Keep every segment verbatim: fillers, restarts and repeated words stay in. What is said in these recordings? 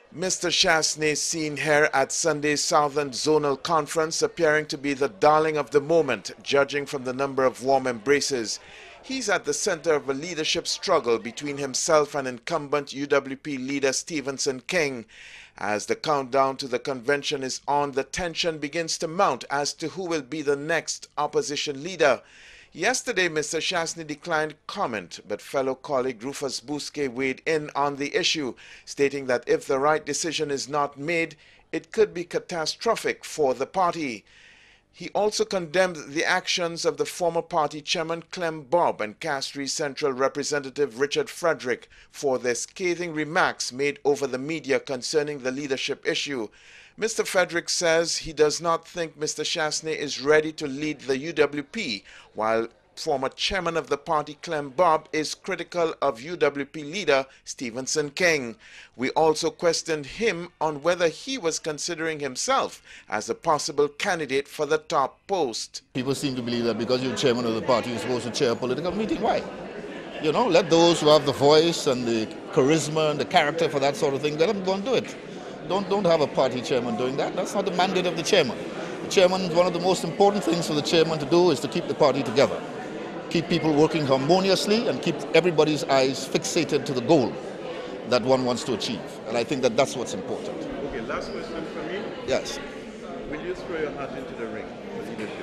Mister Chastanet seen here at Sunday's Southern Zonal Conference, appearing to be the darling of the moment, judging from the number of warm embraces. He's at the center of a leadership struggle between himself and incumbent U W P leader Stephenson King. As the countdown to the convention is on, the tension begins to mount as to who will be the next opposition leader. Yesterday, Mister Chastanet declined comment, but fellow colleague Rufus Bousquet weighed in on the issue, stating that if the right decision is not made, it could be catastrophic for the party. He also condemned the actions of the former party chairman Clem Bob and Castries Central Representative Richard Frederick for their scathing remarks made over the media concerning the leadership issue. Mister Frederick says he does not think Mister Chastanet is ready to lead the U W P, while former chairman of the party Clem Bob is critical of U W P leader Stephenson King. We also questioned him on whether he was considering himself as a possible candidate for the top post. People seem to believe that because you're chairman of the party, you're supposed to chair a political meeting. Why? You know, let those who have the voice and the charisma and the character for that sort of thing, let them go and do it. Don't, don't have a party chairman doing that. That's not the mandate of the chairman. The chairman, one of the most important things for the chairman to do is to keep the party together. Keep people working harmoniously and keep everybody's eyes fixated to the goal that one wants to achieve. And I think that that's what's important. Okay, last question for me. Yes. Will you throw your hat into the ring for leadership?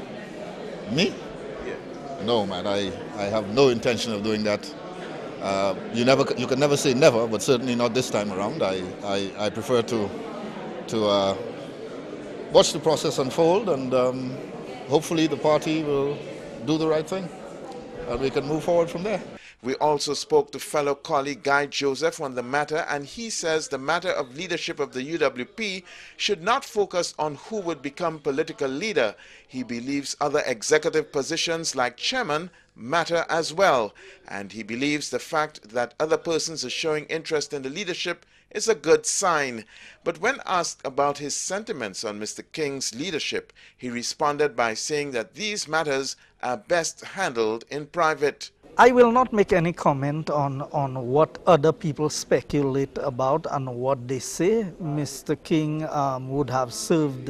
Me? Yeah. No, man. I, I have no intention of doing that. Uh, you never, you can never say never, but certainly not this time around. I, I, I prefer to, to uh, watch the process unfold, and um, hopefully the party will do the right thing, and we can move forward from there. We also spoke to fellow colleague Guy Joseph on the matter, and he says the matter of leadership of the U W P should not focus on who would become political leader. He believes other executive positions like chairman matter as well, and he believes the fact that other persons are showing interest in the leadership is a good sign. But when asked about his sentiments on Mister King's leadership, he responded by saying that these matters are best handled in private. I will not make any comment on, on what other people speculate about and what they say. Mister King um, would have served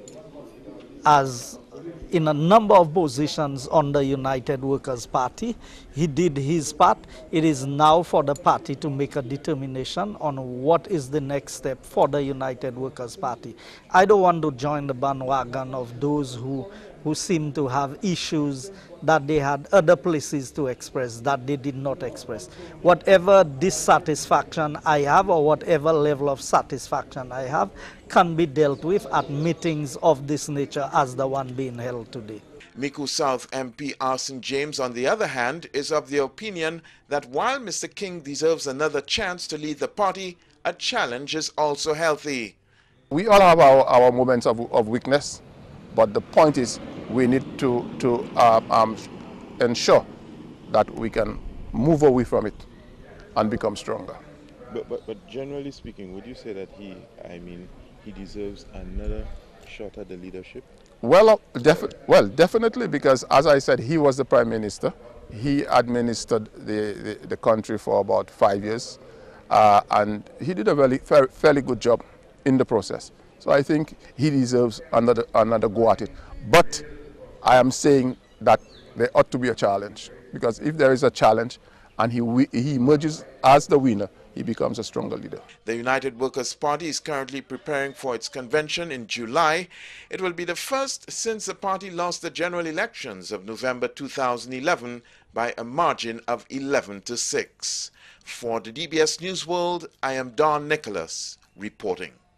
as in a number of positions on the United Workers' Party. He did his part. It is now for the party to make a determination on what is the next step for the United Workers' Party. I don't want to join the bandwagon of those who, who seem to have issues that they had other places to express that they did not express. Whatever dissatisfaction I have or whatever level of satisfaction I have can be dealt with at meetings of this nature as the one being held today. Miku South M P Arson James, on the other hand, is of the opinion that while Mister King deserves another chance to lead the party, a challenge is also healthy. We all have our, our moments of, of weakness, but the point is we need to, to uh, um, ensure that we can move away from it and become stronger. But, but, but generally speaking, would you say that he, I mean, he deserves another shot at the leadership? Well, uh, defi well, definitely, because as I said, he was the Prime Minister. He administered the, the, the country for about five years, uh, and he did a very, fairly, fairly good job in the process. So I think he deserves another, another go at it. But I am saying that there ought to be a challenge, because if there is a challenge and he, he emerges as the winner, he becomes a stronger leader. The United Workers' Party is currently preparing for its convention in July. It will be the first since the party lost the general elections of November two thousand eleven by a margin of eleven to six. For the D B S News World, I am Don Nicholas reporting.